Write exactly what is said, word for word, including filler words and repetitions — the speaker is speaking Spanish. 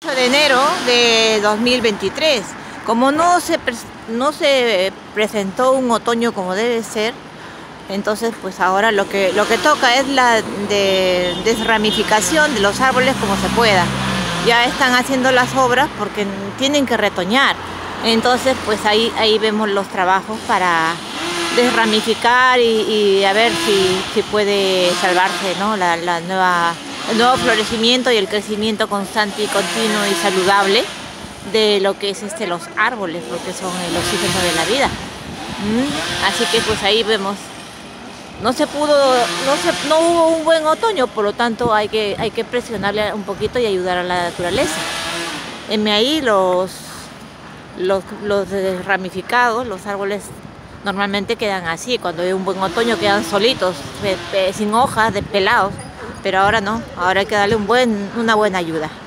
de enero de dos mil veintitrés. Como no se, no se presentó un otoño como debe ser, entonces pues ahora lo que, lo que toca es la de desramificación de los árboles como se pueda. Ya están haciendo las obras porque tienen que retoñar. Entonces pues ahí, ahí vemos los trabajos para desramificar y, y a ver si, si puede salvarse, ¿no? la, la nueva, el nuevo florecimiento y el crecimiento constante y continuo y saludable de lo que es este, los árboles, porque son el oxígeno de la vida. ¿Mm? Así que pues ahí vemos, no se pudo, no, se, no hubo un buen otoño, por lo tanto hay que, hay que presionarle un poquito y ayudar a la naturaleza. En ahí los, los, los ramificados, los árboles normalmente quedan así, cuando hay un buen otoño quedan solitos, sin hojas, de pelados, pero ahora no, ahora hay que darle un buen, una buena ayuda.